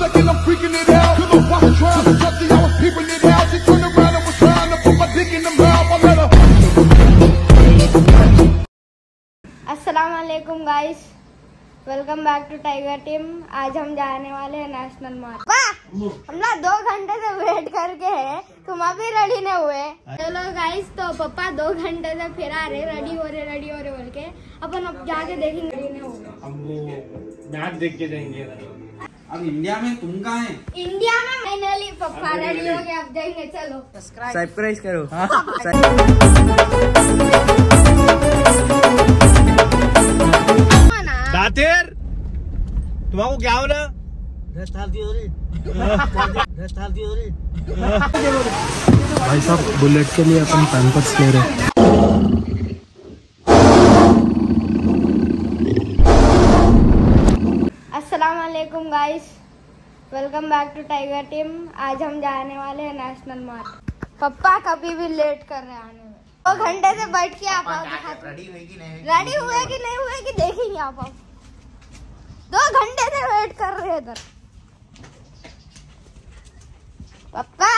and I'm freaking it out. Till the watch trying to touch it, I was peeping it out. She turned around and was trying to put my dick in the mouth. I let her. अस्सलाम वालेकुम guys, welcome back to Tiger Team. आज हम जाने वाले हैं national मार्च। हम ना 2 घंटे से वेट करके है, तुम अभी रेडी नहीं हुए। चलो गाइस, तो पापा 2 घंटे से फिर आ रहे, रेडी हो रहे बोल के। अपन अब जाके देखेंगे, रेडी नहीं होगा। हम वो मैच देख के जाएंगे। अब इंडिया में तुम कहाँ है? इंडिया में फाइनली पापा रेडी हो गए, अब जाएंगे। चलो सब्सक्राइब करो। दातेर तुम्हारा क्या हो रहा? भाई साहब, बुलेट के लिए अपन पैंपर्स ले रहे हैं। अस्सलाम वालेकुम guys, welcome back to Tiger Team. आज हम जाने वाले हैं नेशनल मार्च। पापा कभी भी लेट कर रहे हैं आने में। 2 घंटे से बैठ के आप रेडी हुए कि नहीं हुए कि देखेंगे आप 2 घंटे से वेट कर रहे हैं इधर। पापा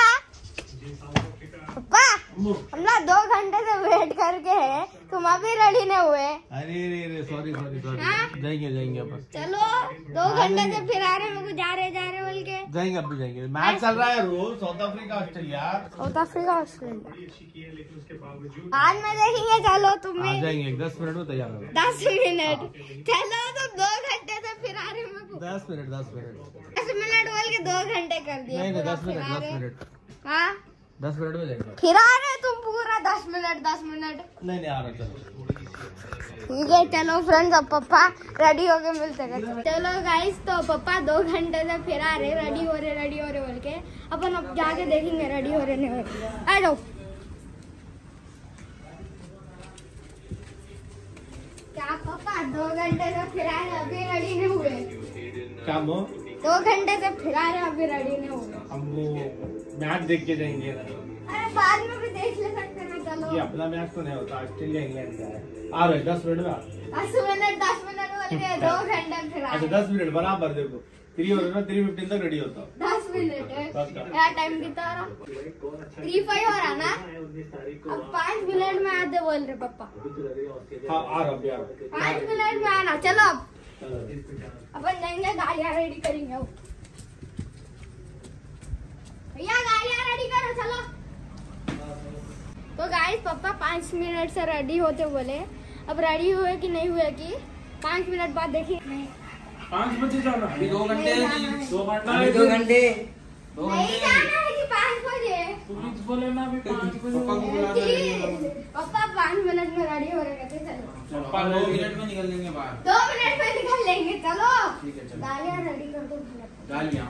हम ना 2 घंटे से वेट करके है, तुम अभी रेडी नहीं हुए। अरे सॉरी जाएंगे अपन। चलो 2 घंटे से फिर आ रहे, मेरे को जा रहे बोल के। जाएंगे अब भी जाएंगे। मैच चल रहा है रोज, साउथ अफ्रीका ऑस्ट्रेलिया। आज में देखेंगे। चलो तुम भी जाएंगे 10 मिनट में तैयार हो। 10 मिनट। चलो तुम 2 घंटे से फिर आ रहे, मेरे को 10 मिनट 10 मिनट बोल के 2 घंटे कर दिए। नहीं 10 मिनट हाँ 10 मिनट में जाएंगे। फिर आ रहे तुम पूरा 10 मिनट। नहीं आ रहा। चलो ठीक है, चलो फ्रेंड्स, अब पापा रेडी होके मिलते हैं। चलो गाइस, तो पापा 2 घंटे से फिर आ रहे, रेडी हो रहे बोल के। अपन अब जाके देखेंगे, रेडी हो रहे नहीं हो रहे। आ जाओ। क्या पापा 2 घंटे से फिर आ रहे, अभी रेडी नहीं हुए? काम हो 2 घंटे से फिर आ रहे, अभी रेडी नहीं हुए। हम वो मैच देख के जाएंगे। अरे बाद में भी देख ले सकते ना। चलो ये अपना मैच तो नहीं होता, ऑस्ट्रेलिया इंग्लैंड का है। आ रहे 10 मिनट में। 10 मिनट बोल के 2 घंटे फिर आ अच्छा 10 मिनट बराबर। देखो 3 हो रहा है, 3:15 तक रेडी होता हूँ। 10 मिनट है क्या टाइम कितना हो रहा? 3:05 हो रहा ना। अब 5 मिनट में आते बोल रहे पापा। हाँ आ रहा 5 मिनट में आना। चलो अपन जाएंगे, गाड़ियाँ रेडी करेंगे। भैया गाड़ियाँ रेडी करो, चलो। तो गाइस, पापा 5 मिनट से रेडी होते बोले। अब रेडी हुए कि नहीं हुए कि 5 मिनट बाद देखिए। 5 बजे जाना। अभी 2 घंटे। 2 घंटे नहीं जाना है कि 5 बजे। पुलिस बोले ना अभी 5 बजे। पापा 5 मिनट में रेडी हो रहे कहते। चलो 2 मिनट में निकल लेंगे बाहर। 2 मिनट में निकल लेंगे। चलो ठीक है चलो। गाड़ियाँ रेडी कर दो। गालियाँ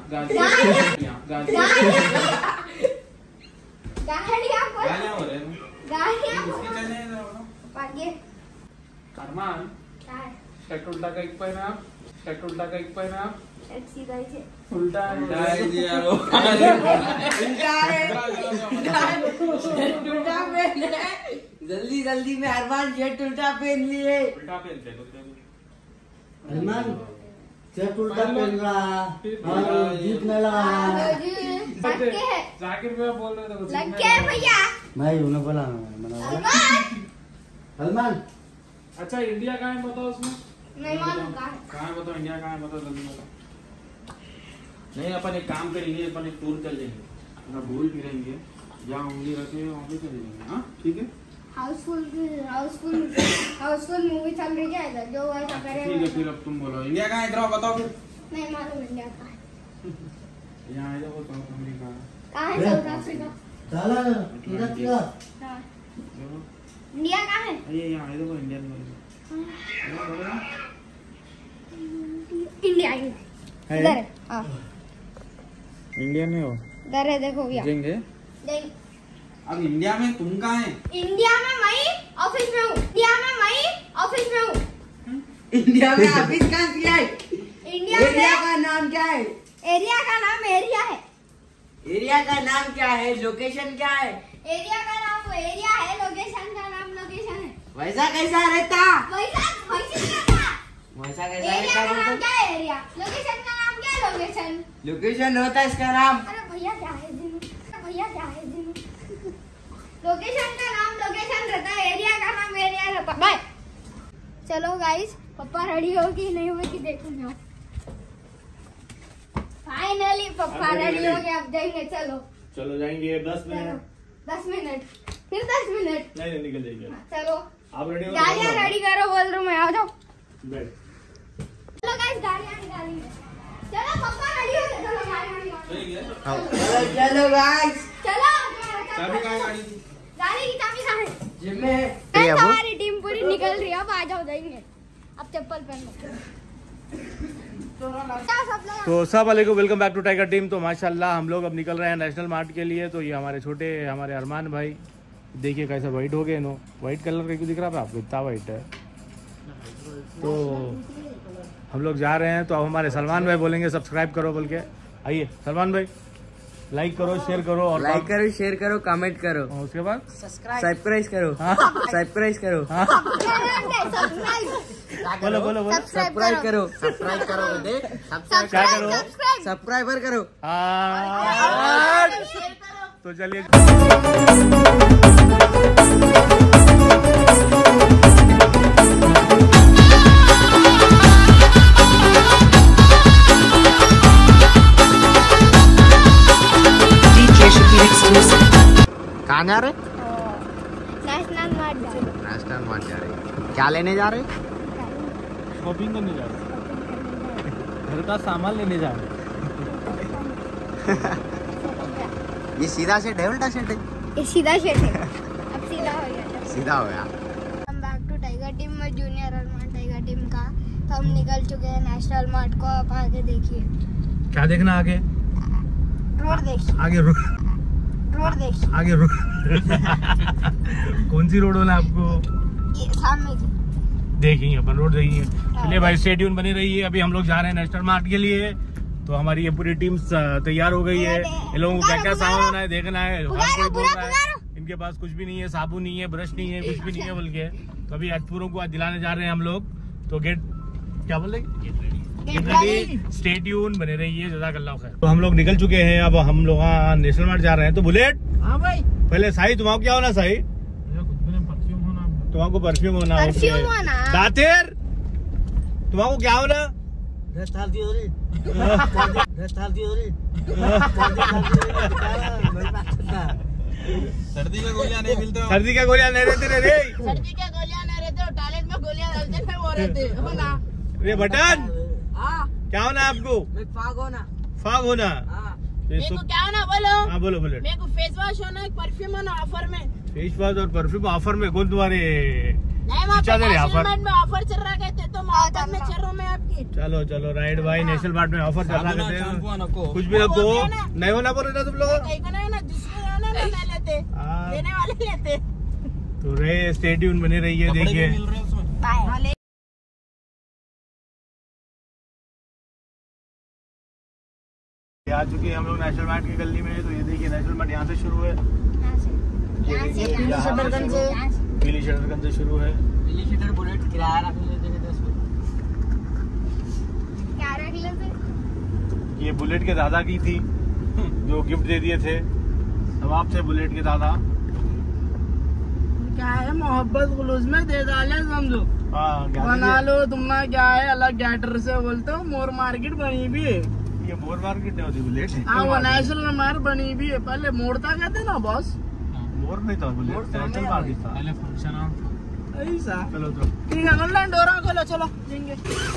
हो रहे हैं। अरमान शर्ट उल्टा का एक पहना आप। सीधा ही से उल्टा है। जल्दी में अरमान शर्ट उल्टा पहन लिए। उल्टा पहनते अरमान शर्ट उल्टा पहन रहा, जीत में लगा। जाकिर भैया बोल रहे थे लग गया भैया। मैं उन्हें बोला सलमान। अच्छा इंडिया कहाँ है बताओ उसमें? नहीं मालूम कहाँ है बताओ। इंडिया कहाँ है बताओ जल्दी बताओ। नहीं अपन एक काम करेंगे, अपन एक टूर चल जाएंगे। अपना भूल भी रहेंगे, जहाँ उंगली रखे वहाँ पे चले जाएंगे। हाँ ठीक है। हाउसफुल मूवी चल रही है इधर, जो ऐसा करे। ठीक है फिर अब तुम बोलो इंडिया कहाँ है, इधर आओ बताओ फिर। नहीं मालूम इंडिया कहाँ है। यहाँ है वो साउथ अफ्रीका। कहाँ है साउथ अफ्रीका? हाँ। इंडिया कहाँ है? ये यहाँ है देखो इंडियन वाले। इंडिया इधर है। हाँ इंडिया में हो इधर है, देखो भैया। जाएंगे। अब इंडिया में तुम कहाँ है? इंडिया में मैं ऑफिस में हूँ। इंडिया में ऑफिस कहाँ किया है? एरिया का नाम क्या है? एरिया का नाम एरिया है। एरिया का नाम क्या है? लोकेशन क्या है? एरिया का नाम एरिया है, लोकेशन का नाम लोकेशन है। वैसा कैसा रहता? वैसा कैसा वैसा कैसा एरिया का नाम रहता? क्या है? एरिया। लोकेशन का नाम क्या है? लोकेशन? लोकेशन होता है इसका नाम। अरे भैया क्या है जिन? भैया क्या है जिन? लोकेशन का नाम लोकेशन रहता है, एरिया का नाम एरिया रहता है। बाय। चलो गाइस, पापा रेडी हो कि नहीं हुए कि देखूंगा। फाइनली पापा रेडी हो गए, अब जाएंगे। चलो चलो जाएंगे 10 मिनट। 10 मिनट फिर 10 मिनट। नहीं निकल जाएंगे। चलो आप रेडी हो? गाड़ियाँ रेडी करो, बोल रहा हूँ मैं। आ जाओ। बैठ। चलो गाइस, गाड़ियाँ निकालेंगे। चलो पापा रेडी हो गए, चलो गाड़ियाँ निकालेंगे। चलो गाइस। चलो चाबी कहाँ है गाड़ी की? गाड़ी की चाबी कहाँ है? जिम में। गाइस, हमारी टीम पूरी निकल रही है। अब आ जाओ, जाएंगे। अब चप्पल पहन लो। तो सब वालेकुम, welcome back to Tiger Team. तो माशाल्लाह हम लोग अब निकल रहे हैं नेशनल मार्ट के लिए। तो ये हमारे अरमान भाई, देखिए कैसा वाइट हो गए नो। वाइट कलर का क्यों दिख रहा है आपको? इतना वाइट है। तो हम लोग जा रहे हैं। तो अब हमारे सलमान भाई बोलेंगे सब्सक्राइब करो बोल के। आइए सलमान भाई, लाइक करो, शेयर करो और लाइक करो, शेयर करो, कमेंट करो। और उसके बाद सब्सक्राइब करो। हाँ सब्सक्राइब करो। हाँ बोलो बोलो बोलो। सब्सक्राइब करो। सब्सक्राइब करो। देख क्या करो? सब्सक्राइबर करो। हाँ तो चलिए। कहाँ जा रहे? नेशनल मार्ट जा रहे हैं। नेशनल मार्ट जा रहे। क्या लेने जा रहे? शॉपिंग करने जा रहे, घर का सामान लेने जा रहे। ये सीधा सेट है उल्टा सेट है? ये सीधा शेट है। अब सीधा हो गया। सीधा हो गया। हम बैक टू टाइगर टीम में, जूनियर अरमान टाइगर टीम का। तो हम निकल चुके हैं नेशनल मार्ट को। आप आगे देखिए, क्या देखना आगे? रोड देखिए, आगे रुक, रोड देखिए। आगे रुक। कौन सी रोड होना आपको? ये सामने की। देखेंगे अपन रोड देखेंगे। चलिए भाई, स्टे ट्यून बनी रहिए। अभी हम लोग जा रहे हैं नेशनल मार्ट के लिए। तो हमारी ये पूरी टीम तैयार हो गई है। इन लोगों को क्या क्या सामान होना है देखना है। हर कोई बोल रहा है इनके पास कुछ भी नहीं है, साबुन नहीं है, ब्रश नहीं है, कुछ भी नहीं है बोल के। तो अभी अजपूरों को आज दिलाने जा रहे हैं हम लोग। तो गेट क्या बोल रहे? गेट रेडी, स्टे ट्यून बने रहिए। जज़ाकल्लाह खैर। तो हम लोग निकल चुके हैं। अब हम लोग नेशनल मार्ट जा रहे हैं। तो बुलेट, हाँ भाई। पहले साई तुम्हारा क्या होना? साई तुम्हारा परफ्यूम होना। परफ्यूम होना। दातेर तुम्हारा क्या होना? सर्दी का गोलियां नहीं मिलते। सर्दी का गोलियां नहीं रहते रे। सर्दी के गोलियां नहीं रहते, टॉयलेट में गोलियां डालते हैं वो रहते हो ना। रे बटन, हाँ, क्या होना आपको? फाग होना। फाग होना। हाँ। मेरे को क्या होना बोलो? हाँ बोलो बोलो। मेरे को फेस वॉश होना, एक परफ्यूम होना ऑफर में। फेस वॉश और परफ्यूम ऑफर में? कौन तुम्हारे नहीं, वहाँ चल रहे ऑफर? में ऑफर चल रहा कहते तो ऑफर में चल रहा हूँ मैं आपकी। चलो चलो राइट भाई, नेशनल मार्ट में ऑफर चल रहा कहते हैं। कुछ भी रखो, नहीं होना बोल रहे तुम लोग। कहीं को नहीं ना, जिसको जाना ना नहीं लेते, हाँ। लेने वाले लेते। तो रे स्टे ट्यून बने रहिए। देखिए बाय। आ चुके हैं हम लोग नेशनल मार्ट की गली में। तो ये देखिए नेशनल मार्ट यहाँ से शुरू है। यहाँ से पीली शटरगंज से शुरू है। बुलेट किराया रख लेते हैं 10 रुपए। क्या रख लेते? ये बुलेट के दादा की थी, जो गिफ्ट दे दिए थे नवाब से बुलेट के दादा। क्या है मोहब्बत खुलूस में दे डाले समझो। हाँ बना लो तुम्हारा क्या है, अलग गैटर से बोलते हो। मोर मार्केट बनी भी है। ये मोर मार्केट नहीं होती बुलेट। हाँ, वो नेशनल मार्केट बनी भी है। पहले मोड़ता कहते ना बॉस। मोर नहीं था बुलेट, नेशनल मार्केट था पहले। फंक्शन ऐसा। चलो तो ठीक है, ऑनलाइन डोरा खोलो, चलो देंगे।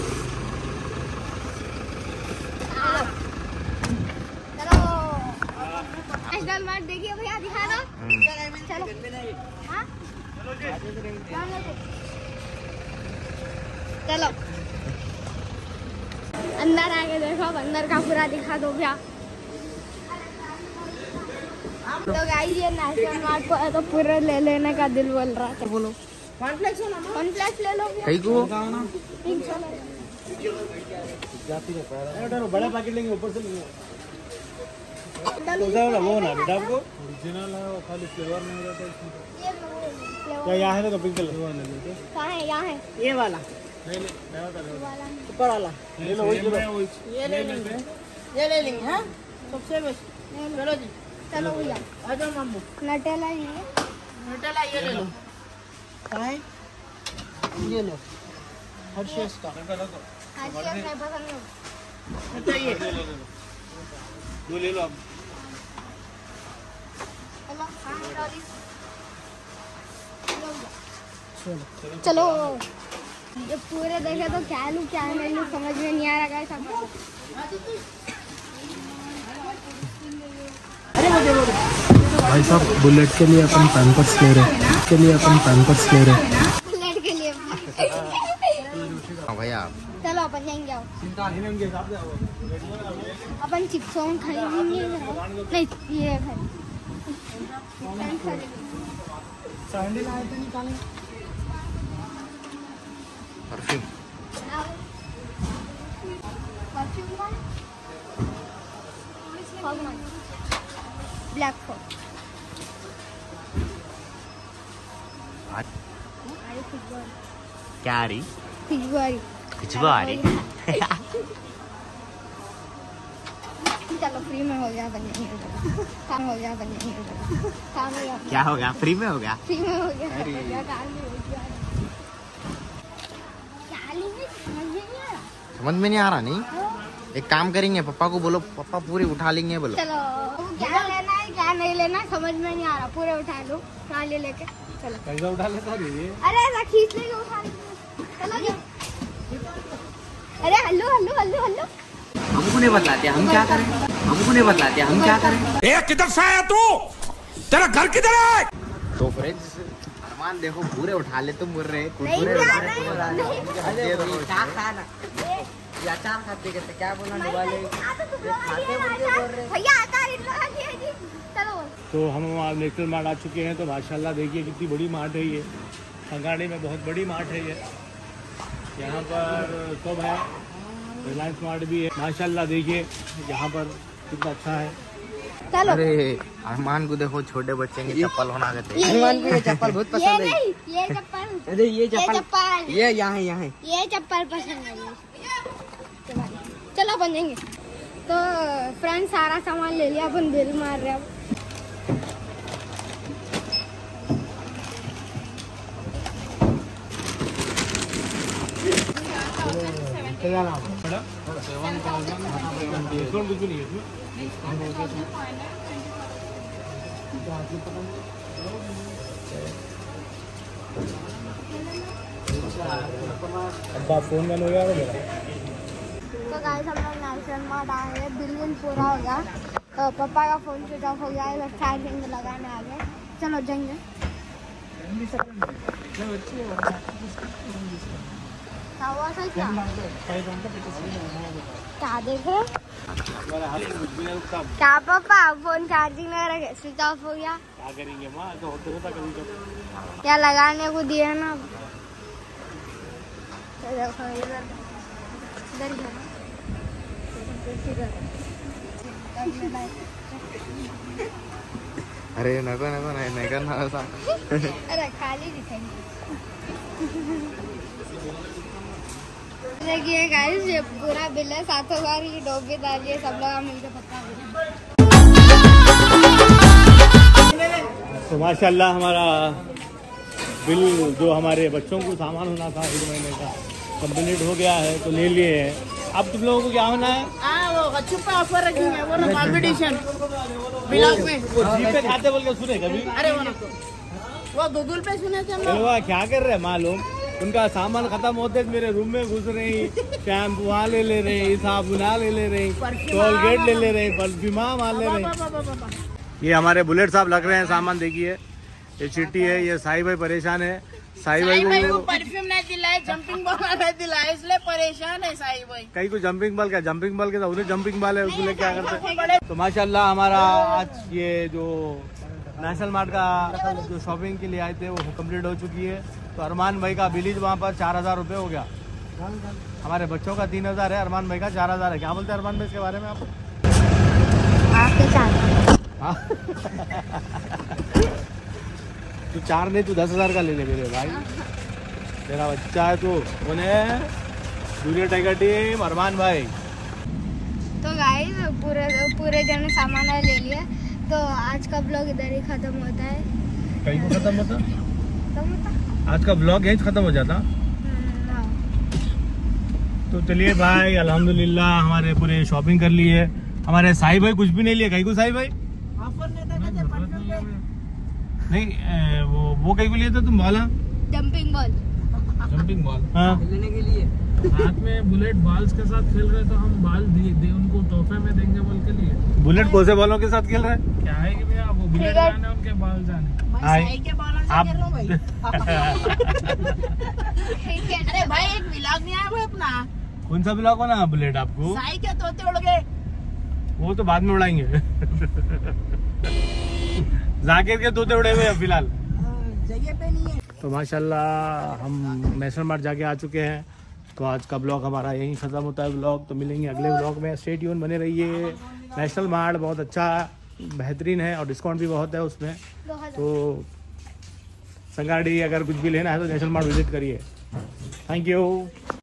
चलो नेशनल मार्ट देखिए भैया, दिखा दो। चलो हाँ? चलो अंदर आके देखो, अंदर का पूरा दिखा दो भैया। तो गाइस ये नेशनल मार्ट को तो पूरा ले लेने का दिल बोल रहा था। बोलो कॉर्नफ्लेक्स हो ना? कॉर्नफ्लेक्स ले लो कहीं को बड़ा पैकेट लेंगे, ऊपर से लेंगे। वो ना बेटा आपको ओरिजिनल है, वो खाली फ्लेवर नहीं रहता इसमें। क्या यहाँ है तो पिंक कलर कहाँ है? यहाँ है ये वाला। ऊपर वाला ले लो वही ले लो। ये ले लेंगे, ये ले लेंगे। हाँ सबसे बेस्ट। चलो जी, चलो भैया आ जाओ मामू। नटेला ये न्यूटेला ये ले लो। काय? ये लो हर्षेस का। आज ये नहीं पसंद नहीं। तो ये दो ले लो आप। चलो हाँ डॉली चलो चलो। ये पूरे देखे तो क्या लूँ क्या नहीं लूँ समझ में नहीं आ रहा है सब। भाई साहब बुलेट के लिए अपन पैम्पर्स ले रहे हैं, के लिए अपन पैम्पर्स ले रहे हैं। बुलेट के लिए भैया चलो अपन जाएंगे आओ। अपन चिप्सों खरीदेंगे नहीं ये सैंडल आए थे निकालें। परफ्यूम ब्लैक फॉग क्या रही पिछवाड़ी पिछवाड़ी चलो फ्री में हो गया बन काम हो गया बन काम हो गया क्या हो गया? फ्री में हो गया? फ्री में हो गया काम भी हो गया। क्या लेंगे समझ में नहीं आ रहा। समझ में नहीं आ रहा। नहीं एक काम करेंगे, पापा को बोलो, पापा पूरी उठा लेंगे बोलो। चलो क्या लेना है क्या नहीं लेना है समझ में नहीं आ रहा। पूरे उठा लो ट्राली लेके चलो। कैसा उठा लेता है ये? अरे ऐसा खींच लेके उठा लेंगे। चलो जाओ। अरे हल्लो हल्लो हल्लो हल्लो हमको नहीं बतलाते हम क्या करें, हमको नहीं बतलाते हम क्या करें। किधर से आया तू? तेरा घर किधर है? तो फ्रेंड्स अरमान देखो पूरे उठा ले, तुम बोल रहे नहीं कुरकुरे क्या उठा रहे, नहीं तुम उठा रहे। नहीं क्या खाना? ये अचार खाते कहते क्या बोला वाले भैया आता है जी चलो। तो हम आज नेशनल मार्ट आ चुके हैं। तो माशाल्लाह देखिए कितनी बड़ी मार्ट है ये। संगाड़ी में बहुत बड़ी मार्ट है ये। यहाँ पर सब है, रिलायंस मार्ट भी है। माशाल्लाह देखिए यहाँ पर कितना अच्छा है। चलो अरे अरमान को देखो, छोटे बच्चे की चप्पल होना कहते हैं। हनुमान को ये चप्पल बहुत ये पसंद है। नहीं ये चप्पल अरे ये चप्पल चप्पल ये यहाँ यहाँ ये चप्पल पसंद है मुझे। चलो अपन जाएंगे। तो फ्रेंड सारा सामान ले लिया, अपन बिल मार रहे हैं अब। डिस्काउंट कुछ भी नहीं है इसमें। अब्बा फोन बंद हो गया मेरा। तो गाइस हम लोग नेशनल मार्ट आए हैं, बिल पूरा हो गया। तो पापा का फोन स्विच ऑफ हो गया है, चार्जिंग में लगाने आ गए। चलो जाएंगे। क्या हुआ था क्या देख रहे हो? क्या पापा फोन चार्जिंग में रखे स्विच ऑफ हो गया। क्या करेंगे माँ, तो होता कभी कभी। क्या लगाने को दिए ना। देखो इधर अरे नको नको नाही करणार असा। अरे खाली दिखाएंगे। देखिए गाइस ये पूरा बिल है 7,000 की डोबी दाल ये सब लोग मिलकर पता। तो माशाल्लाह हमारा बिल जो हमारे बच्चों को सामान होना था 1 महीने का कंप्लीट हो गया है, तो ले लिए हैं। अब तुम लोगों को क्या होना है? वो अच्छी पे ऑफर रखी है वो ना कॉम्पिटिशन ब्लॉग में। जीपे खाते बोल के सुने कभी? अरे वो गूगल पे सुने थे हम लोग। चलो क्या कर रहे हैं मालूम, उनका सामान खत्म होते मेरे रूम में घुस रहे हैं, शैम्पू वहाँ ले रहे हैं, साबुन ले रहे हैं, कोलगेट ले रहे हैं, परफ्यूम वहाँ ले रहे हैं। ये हमारे बुलेट साहब लग रहे हैं सामान। देखिए ये चिट्टी है, ये साई भाई परेशान है। साई भाई को परफ्यूम नहीं दिलाए, जंपिंग बॉल नहीं दिलाए, इसलिए परेशान है साई भाई। कहीं को जंपिंग बॉल, क्या जंपिंग बॉल के साथ उन्हें जंपिंग बॉल है, उसके लिए क्या करते हैं। तो माशाल्लाह हमारा आज ये जो नेशनल मार्ट का जो शॉपिंग के लिए आए थे वो कंप्लीट हो चुकी है। तो अरमान भाई का बिलीज वहाँ पर 4,000 रुपये हो गया। हमारे बच्चों का 3,000 है, अरमान भाई का 4,000 है। क्या बोलते हैं अरमान भाई इसके बारे में आप? हाँ तू 4 नहीं, तू 10,000 का ले ले मेरे भाई। तेरा बच्चा है तू। कौन है? जूनियर टाइगर टीम अरमान भाई। तो गाइस पूरे जन सामान ले लिया, तो आज का ब्लॉग इधर ही खत्म होता है। कहीं को खत्म होता? खत्म होता? आज का ब्लॉग यहीं खत्म हो जाता। हाँ। तो चलिए भाई, अल्हम्दुलिल्लाह हमारे पूरे शॉपिंग कर ली है। हमारे साई भाई कुछ भी नहीं लिए। कहीं को साई भाई? नहीं, वो कहीं को लिए था तुम? Ball? Jumping ball. Jumping ball हाँ, खेलने के लिए रात में बुलेट बॉल्स के साथ खेल रहे, तो हम बॉल दे उनको तोहफे में देंगे बोल के लिए। बुलेट कौन से बॉलों के साथ खेल रहा है? क्या है कि भैया वो बुलेट जाने उनके बॉल जाने। आप अरे भाई एक व्लॉग नहीं आया भाई अपना, कौन सा ब्लॉग होना बुलेट आपको? साई के तोते उड़ गए। वो तो बाद में उड़ाएंगे। जाकिर के तोते उड़े हुए हैं फिलहाल। जगह पे नहीं है। तो माशाल्लाह हम नेशनल मार्ट जाके आ चुके हैं। तो आज का ब्लॉग हमारा यहीं ख़त्म होता है ब्लॉग। तो मिलेंगे अगले ब्लॉग में। स्टे ट्यून बने रहिए। नेशनल मार्ट बहुत अच्छा बेहतरीन है और डिस्काउंट भी बहुत है उसमें। तो संगाड़ी अगर कुछ भी लेना है तो नेशनल मार्ट विजिट करिए। Thank you.